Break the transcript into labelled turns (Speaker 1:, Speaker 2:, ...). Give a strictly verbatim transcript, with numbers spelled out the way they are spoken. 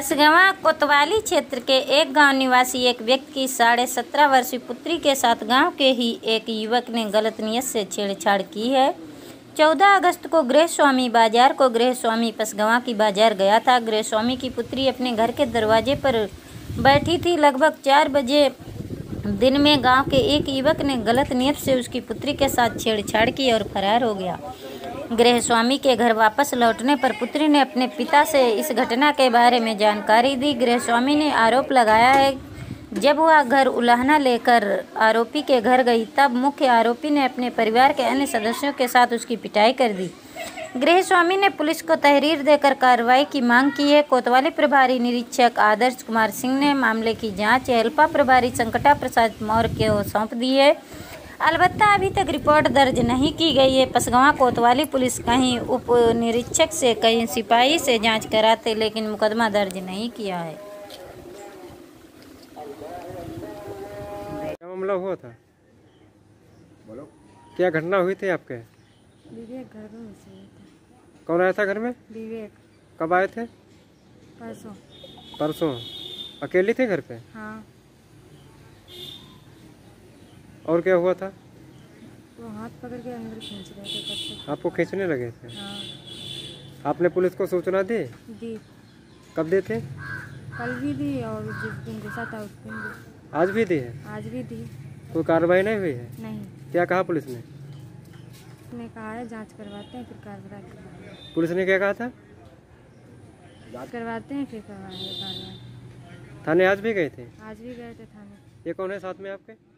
Speaker 1: पसगवां कोतवाली क्षेत्र के एक गांव निवासी एक व्यक्ति की साढ़े सत्रह वर्षीय पुत्री के साथ गांव के ही एक युवक ने गलत नियत से छेड़छाड़ की है। चौदह अगस्त को गृहस्वामी बाजार को गृहस्वामी पसगवां की बाजार गया था। गृहस्वामी की पुत्री अपने घर के दरवाजे पर बैठी थी। लगभग चार बजे दिन में गांव के एक युवक ने गलत नियत से उसकी पुत्री के साथ छेड़छाड़ की और फरार हो गया। गृहस्वामी के घर वापस लौटने पर पुत्री ने अपने पिता से इस घटना के बारे में जानकारी दी। गृहस्वामी ने आरोप लगाया है जब वह घर उलाहना लेकर आरोपी के घर गई तब मुख्य आरोपी ने अपने परिवार के अन्य सदस्यों के साथ उसकी पिटाई कर दी। गृहस्वामी ने पुलिस को तहरीर देकर कार्रवाई की मांग की है। कोतवाली प्रभारी निरीक्षक आदर्श कुमार सिंह ने मामले की जांच एल्पा प्रभारी संकटा प्रसाद मौर्य को सौंप दी है। अलबत्ता अभी तक रिपोर्ट दर्ज नहीं की गई है। पसगवां कोतवाली पुलिस कहीं उप निरीक्षक से कहीं सिपाही से जांच कराते लेकिन मुकदमा दर्ज नहीं किया है।
Speaker 2: क्या मामला हुआ था? बोलो। क्या घटना हुई थी आपके?
Speaker 3: विवेक घर में घुसे हुए थे।
Speaker 2: कौन आया था घर में?
Speaker 3: विवेक।
Speaker 2: कब आए थे?
Speaker 3: परसों।
Speaker 2: परसों। अकेली थे घर पे?
Speaker 3: हाँ।
Speaker 2: और क्या हुआ था?
Speaker 3: वो हाथ पकड़ के अंदर खींच रहे थे तब तक।
Speaker 2: आपको खींचने लगे थे?
Speaker 3: हाँ।
Speaker 2: आपने पुलिस को सूचना दी?
Speaker 3: दी।
Speaker 2: कब दी थी?
Speaker 3: कल भी दी और जिस दिन गुस्सा था उस दिन भी।
Speaker 2: आज भी दी है?
Speaker 3: आज भी दी।
Speaker 2: कोई कार्रवाई नहीं हुई है?
Speaker 3: नहीं।
Speaker 2: क्या कहा पुलिस ने?
Speaker 3: उसने कहा है जांच करवाते हैं फिर कार्रवाई करवाएंगे।
Speaker 2: पुलिस ने क्या कहा था?
Speaker 3: जांच करवाते हैं फिर करवाएंगे कार्रवाई।
Speaker 2: थाने आज भी गए थे?
Speaker 3: आज भी गए थे थाने।
Speaker 2: ये कौन है साथ में आपके?